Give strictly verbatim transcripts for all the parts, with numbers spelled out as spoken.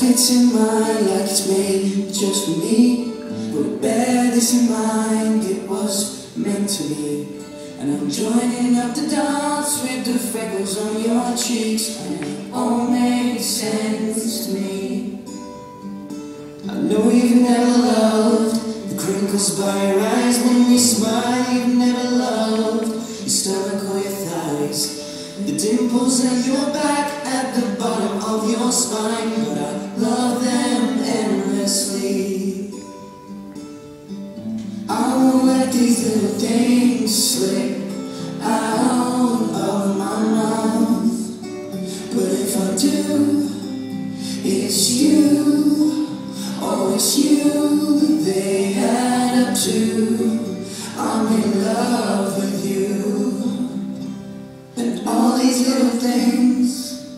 fits in mine like it's made just for me. But bear this in mind, it was meant to be. And I'm joining up the dots with the freckles on your cheeks, and it all makes sense to me. I know you've never loved the crinkles by your eyes when we smile. You've never loved your stomach or your thighs, the dimples at your back, at the bottom of your spine. But I love them endlessly. I won't let these little things slip out of my mouth. But if I do, it's you, oh it's you they add up to. I'm in love with you. And all these little things.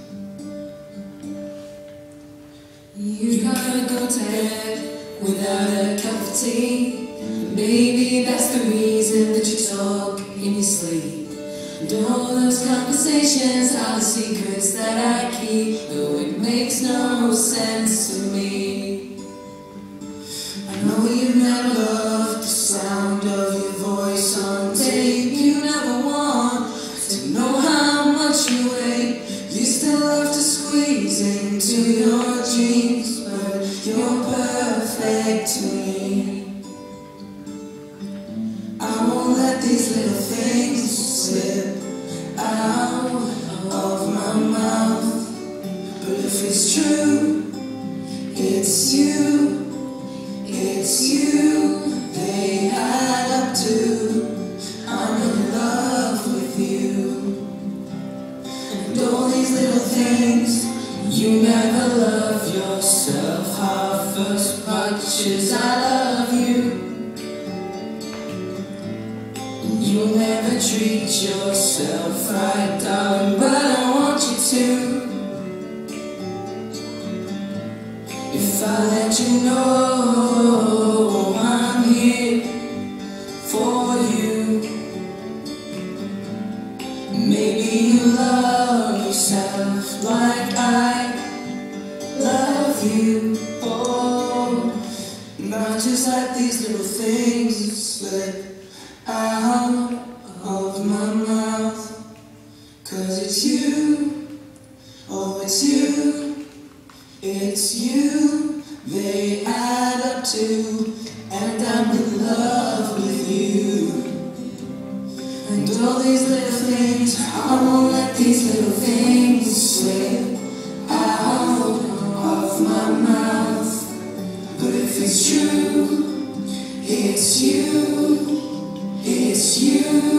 You gotta go to bed without a cup of tea. Maybe that's the reason that you talk in your sleep. And all those conversations are the secrets that I keep, though it makes no sense to me. I know you've never loved the sound of your voice on tape. You never want to know how much you weigh. You still love to squeeze into your jeans, but you're perfect to me. I won't let these little things slip out of my mouth. But if it's true, it's you, it's you they add up to. I'm in love with you. And all these little things. You never love yourself half as much as I love you. You'll never treat yourself right, darling, but I want you to. If I let you know I'm here for you, maybe you love yourself like I love you. Oh, not just like these little things slip out of my mouth. Cause it's you, oh it's you, it's you they add up to. And I'm in love with you. And all these little things, I won't let these little things slip out of my mouth. But if it's true, it's you, it's you